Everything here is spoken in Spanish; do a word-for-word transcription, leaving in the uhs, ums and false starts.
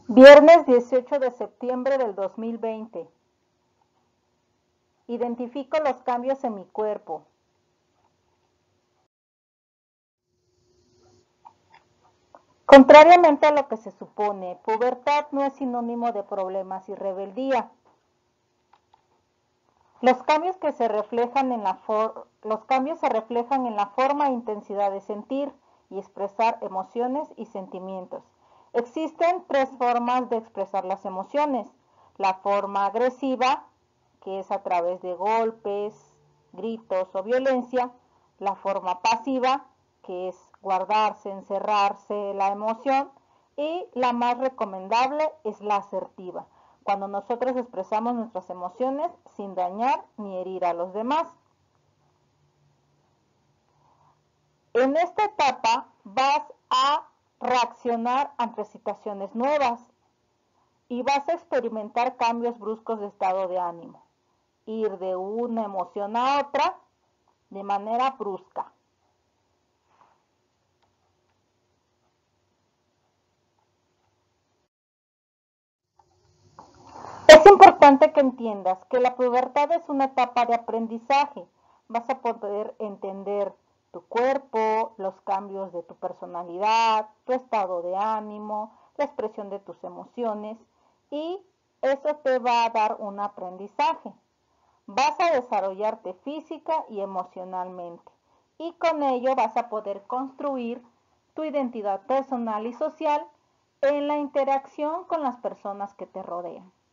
Viernes dieciocho de septiembre del dos mil veinte. Identifico los cambios en mi cuerpo. Contrariamente a lo que se supone, pubertad no es sinónimo de problemas y rebeldía. Los cambios que se reflejan en la for los cambios se reflejan en la forma e intensidad de sentir y expresar emociones y sentimientos. Existen tres formas de expresar las emociones. La forma agresiva, que es a través de golpes, gritos o violencia. La forma pasiva, que es guardarse, encerrarse la emoción. Y la más recomendable es la asertiva, cuando nosotros expresamos nuestras emociones sin dañar ni herir a los demás. En esta etapa vas a reaccionar ante situaciones nuevas y vas a experimentar cambios bruscos de estado de ánimo, ir de una emoción a otra de manera brusca. Es importante que entiendas que la pubertad es una etapa de aprendizaje. Vas a poder entender tu cuerpo, los cambios de tu personalidad, tu estado de ánimo, la expresión de tus emociones y eso te va a dar un aprendizaje. Vas a desarrollarte física y emocionalmente y con ello vas a poder construir tu identidad personal y social en la interacción con las personas que te rodean.